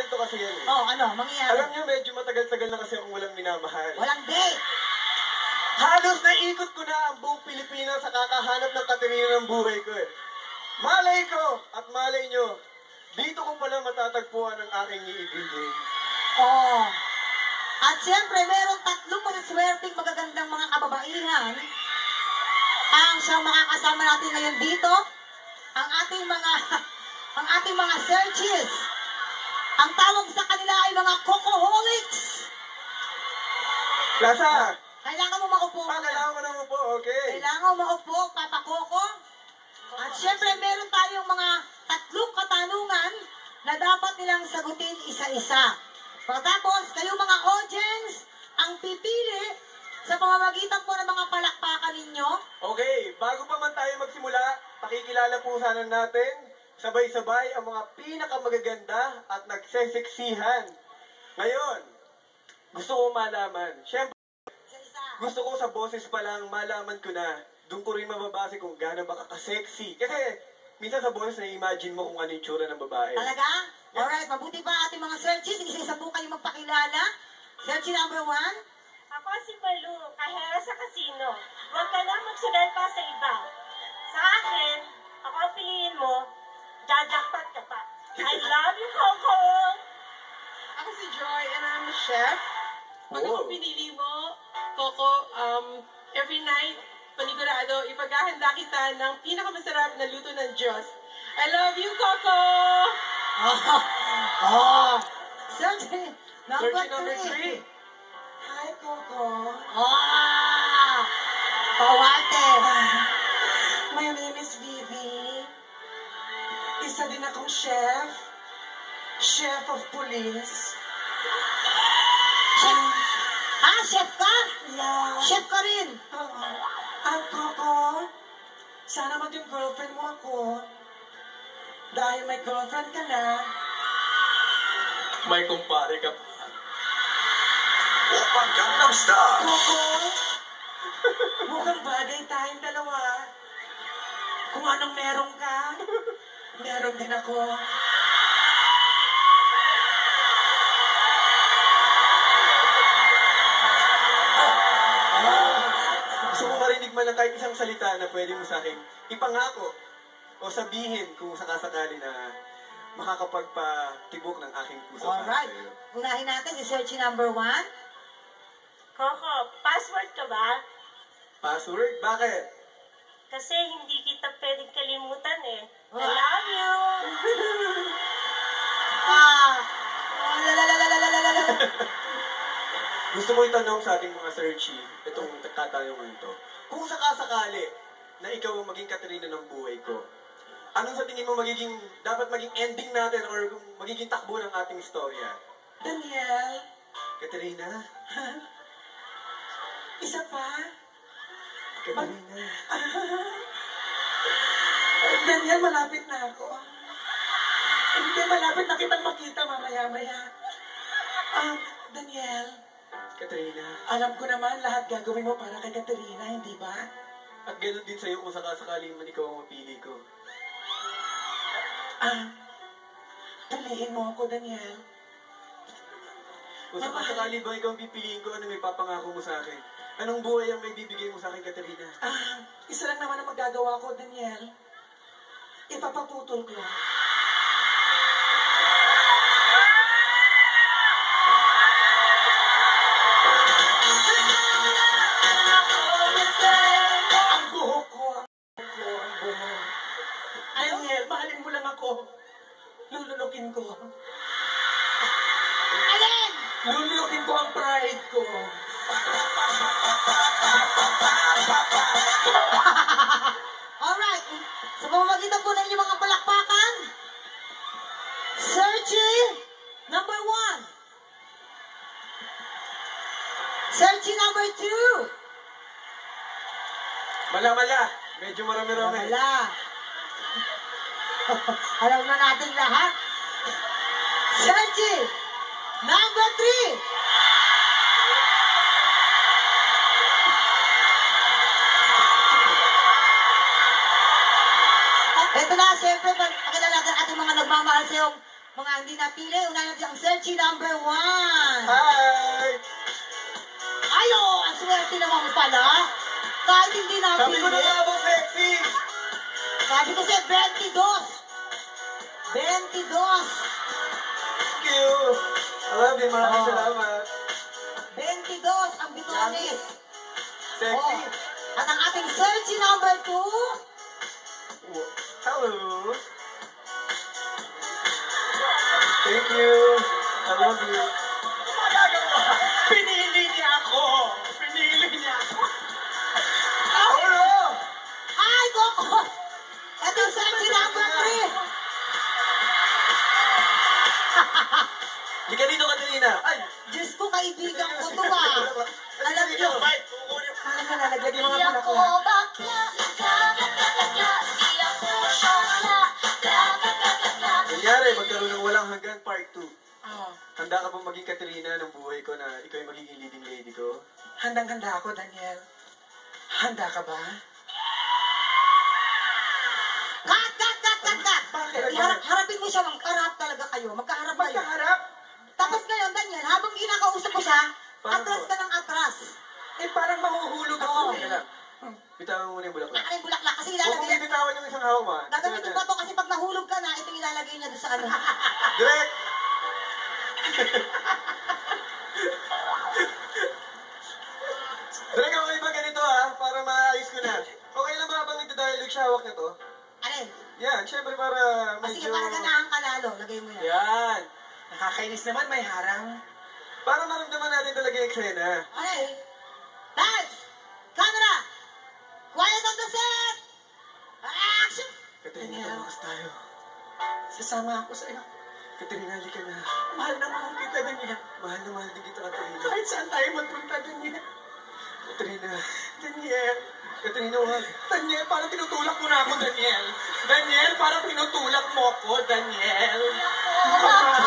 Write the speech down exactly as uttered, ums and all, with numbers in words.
kwento kasi yan eh. Oh, ano, mangyayari? Alam niyo, medyo matagal-tagal na kasi akong walang minamahal. Walang date! Halos naikot ko na ang buong Pilipinas sa kakahanap ng Katerina ng buhay ko eh. Malay ko at malay nyo, dito ko pala matatagpuan ang aking iibigin. Oh. At siyempre, meron tatlong masaswerteng magagandang mga kababaihan ang siyang makakasama natin ngayon dito. Ang ating mga ang ating mga searches. Ang tawag sa kanila ay mga cocoholics. Lasa! Kailangan mo maupo. Ah, kailangan mo na mo po, okay. Kailangan mo maupo, Papa Coco. At siyempre, meron tayong mga tatlong katanungan na dapat nilang sagutin isa-isa. Pagkatapos, kayo mga audience, ang pipili sa pamamagitan po ng mga palakpakan ninyo. Okay, bago pa man tayo magsimula, pakikilala po sana natin sabay-sabay ang mga pinakamagaganda at nagseseksihan. Ngayon, gusto ko malaman. Siyempre, Isa-isa. gusto ko sa boses pa lang malaman ko na doon ko rin mababase kung gaano ba ka-sexy. Kasi minsan sa boses na-imagine mo kung ano yung tsura ng babae. Talaga? Alright, mabuti pa ating mga searches. Isa-isa po kayo magpakilala. Search number one. Ako si Malu, kahera sa kasino. Huwag ka lang magsugal pa sa iba. Sa akin, ako ang piliin mo, jajakpat ka pa. I love you, Coco! Ako si Joy and I'm a chef. Pag ako Oh. pinili mo, Coco, um, every night, panigurado, ipaghahanda kita ng pinakamasarap na luto ng Diyos. I love you, Coco! Oh. Oh. Search number Search number three. three. Hi, Coco. Oh. Pawate. My name is Vivi. Isa din akong chef. Chef of police. Chef. Ah, chef ka? Yeah. Chef ka rin. Oo. At Coco, sana maging girlfriend mo ako. Dahil may girlfriend ka na. May kumpare ka pa. Oppa Gangnam Style. Coco, mukhang bagay tayong dalawa. Kung anong meron ka, meron din ako. Gusto mo marinig man ng kahit isang salita na pwede mo sa akin ipangako o sabihin kung sakasakali na makakapagpatibok ng aking puso para Alright. sa'yo. Unahin natin si search number one. Coco, password ka ba? Password? Bakit? Kasi hindi kita pwedeng kalimutan eh. I Ah. love you! Ah. Oh, lalalalalalalalala. Gusto ko itanong sa ating mga searchy, itong katanungan to. Kung sakasakali na ikaw ang maging Katerina ng buhay ko, anong sa tingin mo magiging, dapat maging ending natin or magiging takbo ng ating istorya? Daniel, Katerina? isa pa? Katerina? Daniel, malapit na ako. Hindi, malapit na kitang makita mamaya-maya. Ah, Daniel, Katerina? alam ko naman lahat gagawin mo para kay Katerina, hindi ba? At ganoon din sa'yo kung sakasakali man ikaw ang mapili ko. Ah, piliin mo ako, Daniel. Kung sakasakali ba ikaw ang pipiliin ko, ano may papangako mo sa akin? Anong buhay ang may bibigay mo sa akin, Katerina? Ah, isa lang naman ang magagawa ko, Daniel. Ipapaputol ko. Ang buhok ko, ang buhok ko, ang buhok. Daniel, mahalin mo lang ako. Lulunukin ko. Alin? Lulunukin ko ang pride ko. Alright. Sa pamamagitan po ng inyong mga palakpakan, searching number one. Searching number two. Mala-mala, medyo marami-rami. Wala. Alam na natin lahat. Searching number three. Ito na, siyempre, pakilala natin ating mga nagmamahal sa iyong Mga hindi napili, unahin natin ang Serchi number one. Hi! Ayo, ang swerte naman pala. Kahit hindi Sabi ko na napili. nga ba, sexy? Sabi ko siya, twenty-two. twenty-two. Thank you. I love you, maraming Oh. salamat. twenty-two ang bitones. Sexy. Oh. At ang ating Serchi number two. Wo- Hello. Thank you. I love you. Pinili niya ako! Pinili niya ako! Oh, no! Ay, Coco! Ito yung Serchi number three. Hindi ka dito, Katrina. Ay! Diyos ko, kaibigan ko to ah. Alam niyo. Bye. Kukunin mo. Ano na nalaglag yung mga Di ako bulaklak. bakla, kakakakakla, di ako syokla, kakakakakla. Nangyari, magkaroon ng walang hanggan part two. Oh, Handa ka pa maging Katrina ng buhay ko na ikaw yung magiging leading lady ko? handang-handa ako, Daniel. Handa ka ba? Cut, cut, cut, cut, cut. Bakit? Iharap, harapin mo siya, magkaharap talaga kayo. Magkaharap kayo. Magkaharap? Tapos ngayon, Daniel, habang kinakausap ko siya, Paano atras po? ka ng atras. Eh, parang mahuhulog ako. Oo. eh. Teka lang. Bitawan mo muna yung bulaklak. Ano yung bulaklak? Kasi Huwag mong ilalagay, bibitawan yung isang hawak mo. ah. gagamitin ko to kasi pag nahulog ka na, ito yung ilalagay niya doon sa ano. Direct! Direct ako iba ganito ha, para maayos ko na. Okay lang ba habang nagda-dialogue siya hawak na to? Alin? Yan, syempre para O sige, medyo... para ganahan ka lalo. Lagay mo yan. Yan! Nakakainis naman, may harang. Para maramdaman natin talaga yung eksena. Okay. Lights! Camera! Quiet on the set! Action! Katrina, Daniel. tumakas tayo. Sasama ako sa'yo. Katrina, halika na. Mahal na mahal kita, Daniel. Mahal na mahal din kita, Katrina. Kahit saan tayo magpunta, Daniel. Katrina. Daniel. Katrina, wag. Daniel, parang tinutulak mo na ako, Daniel. Daniel, parang tinutulak mo ako, Daniel. Mahal